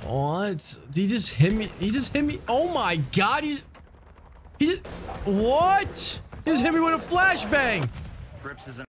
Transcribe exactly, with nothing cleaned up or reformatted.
What? He just hit me. He just hit me. Oh my god. He's. He just. What? He just hit me with a flashbang.